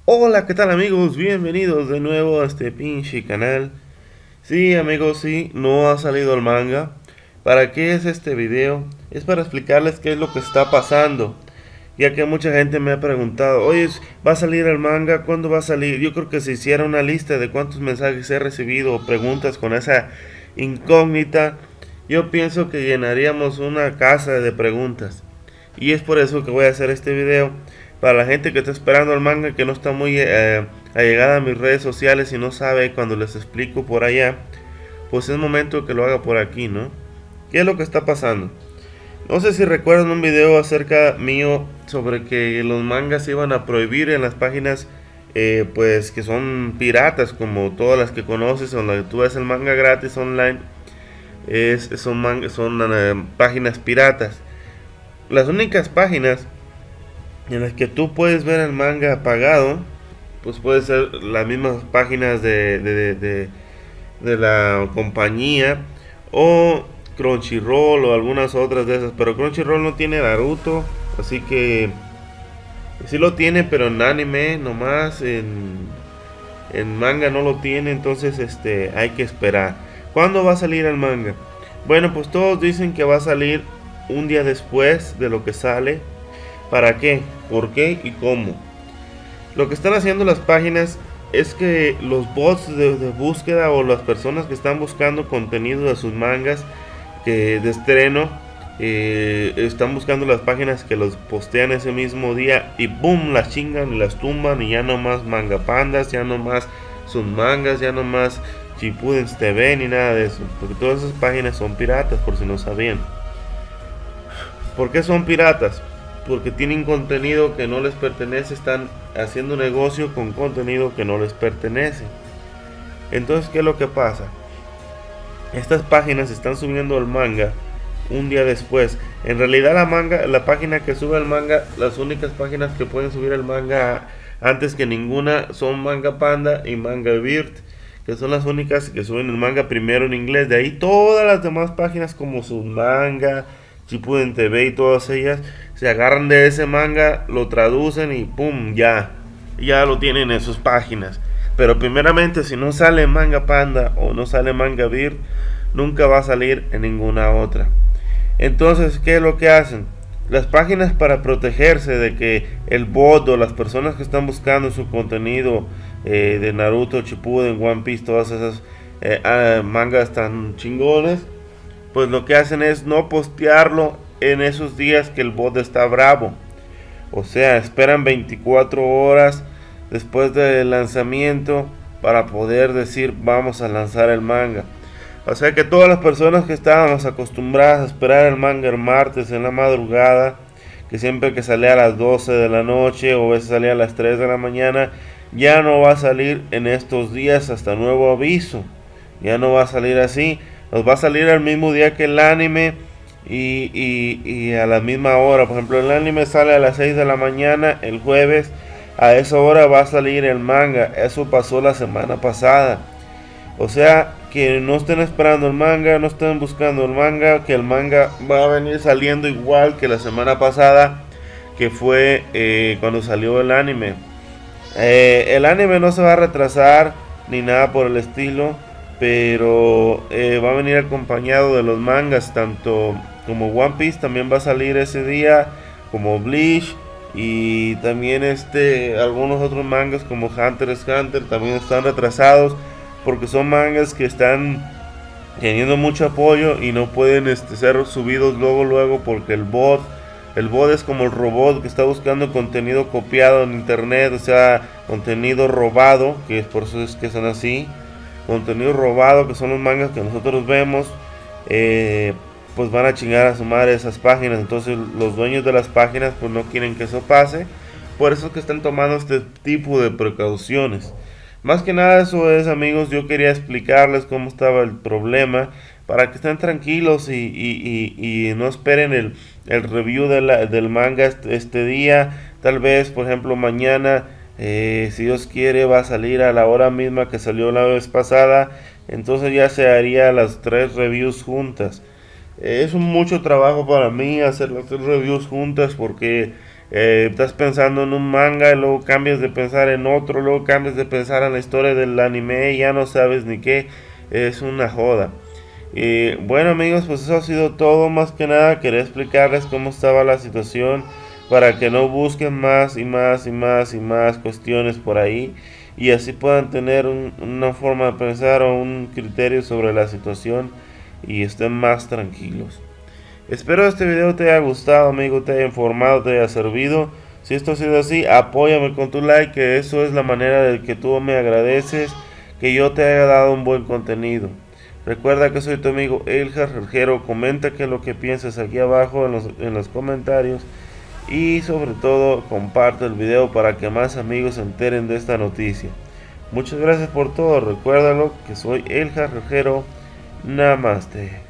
Hola, ¿qué tal amigos? Bienvenidos de nuevo a este pinche canal. Sí amigos, sí, no ha salido el manga. ¿Para qué es este video? Es para explicarles qué es lo que está pasando. Ya que mucha gente me ha preguntado, oye, ¿va a salir el manga? ¿Cuándo va a salir? Yo creo que si hiciera una lista de cuántos mensajes he recibido o preguntas con esa incógnita, yo pienso que llenaríamos una casa de preguntas. Y es por eso que voy a hacer este video. Para la gente que está esperando el manga, que no está muy allegada a mis redes sociales y no sabe cuando les explico por allá, pues es momento que lo haga por aquí, ¿no? ¿Qué es lo que está pasando? No sé si recuerdan un video acerca mío sobre que los mangas se iban a prohibir en las páginas pues que son piratas, como todas las que conoces, o las que tú ves el manga gratis online, son páginas piratas. Las únicas páginas en las que tú puedes ver el manga pagado, pues puede ser las mismas páginas de la compañía o Crunchyroll o algunas otras de esas, pero Crunchyroll no tiene Naruto, así que sí lo tiene, pero en anime nomás, en manga no lo tiene, entonces hay que esperar. ¿Cuándo va a salir el manga? Bueno, pues todos dicen que va a salir un día después de lo que sale. ¿Para qué? ¿Por qué? ¿Y cómo? Lo que están haciendo las páginas es que los bots de búsqueda o las personas que están buscando contenido de sus mangas de estreno están buscando las páginas que los postean ese mismo día y boom, las chingan y las tumban y ya no más manga pandas, ya no más sus mangas, ya no más Shippuden TV ni nada de eso, porque todas esas páginas son piratas, por si no sabían. ¿Por qué son piratas? Porque tienen contenido que no les pertenece, están haciendo negocio con contenido que no les pertenece. Entonces, ¿qué es lo que pasa? Estas páginas están subiendo el manga un día después. En realidad la página que sube el manga, las únicas páginas que pueden subir el manga antes que ninguna son Manga Panda y Manga Bird, que son las únicas que suben el manga primero en inglés. De ahí todas las demás páginas como Submanga, Shippuden TV y todas ellas se agarran de ese manga, lo traducen y pum, ya lo tienen en sus páginas. Pero primeramente, si no sale Manga Panda o no sale Manga Beard, nunca va a salir en ninguna otra. Entonces, ¿qué es lo que hacen? Las páginas, para protegerse de que el bot o las personas que están buscando su contenido de Naruto, Shippuden, One Piece, todas esas mangas tan chingones, pues lo que hacen es no postearlo en esos días que el bot está bravo. O sea, esperan 24 horas después del lanzamiento para poder decir vamos a lanzar el manga. O sea que todas las personas que estábamos acostumbradas a esperar el manga el martes en la madrugada, que siempre que salía a las 12 de la noche o a veces salía a las 3 de la mañana, ya no va a salir en estos días hasta nuevo aviso. Ya no va a salir así. Nos va a salir al mismo día que el anime y a la misma hora. Por ejemplo, el anime sale a las 6 de la mañana el jueves. A esa hora va a salir el manga. Eso pasó la semana pasada. O sea, que no estén esperando el manga, no estén buscando el manga, que el manga va a venir saliendo igual que la semana pasada, que fue cuando salió el anime. El anime no se va a retrasar ni nada por el estilo, pero va a venir acompañado de los mangas, tanto como One Piece también va a salir ese día, como Bleach, y también algunos otros mangas como Hunter x Hunter también están retrasados porque son mangas que están teniendo mucho apoyo y no pueden ser subidos luego porque el bot es como el robot que está buscando contenido copiado en internet, o sea, contenido robado, que es por eso es que son así, contenido robado, que son los mangas que nosotros vemos, pues van a chingar a su madre esas páginas. Entonces los dueños de las páginas pues no quieren que eso pase, por eso es que están tomando este tipo de precauciones. Más que nada eso es, amigos, yo quería explicarles cómo estaba el problema para que estén tranquilos y no esperen el review del manga este día. Tal vez, por ejemplo, mañana, si Dios quiere, va a salir a la hora misma que salió la vez pasada. Entonces ya se haría las 3 reviews juntas. Es mucho trabajo para mí hacer las 3 reviews juntas porque Estás pensando en un manga y luego cambias de pensar en otro, luego cambias de pensar en la historia del anime y ya no sabes ni qué. Es una joda. Y bueno amigos, pues eso ha sido todo. Más que nada quería explicarles cómo estaba la situación para que no busquen más y más y más y más cuestiones por ahí y así puedan tener una forma de pensar o un criterio sobre la situación y estén más tranquilos. Espero este video te haya gustado, amigo, te haya informado, te haya servido. Si esto ha sido así, apóyame con tu like, que eso es la manera de que tú me agradeces que yo te haya dado un buen contenido. Recuerda que soy tu amigo Eljar Rugero. Comenta qué es lo que piensas aquí abajo en los comentarios. Y sobre todo comparte el video para que más amigos se enteren de esta noticia. Muchas gracias por todo. Recuérdalo que soy Eljar Rugero. Namaste.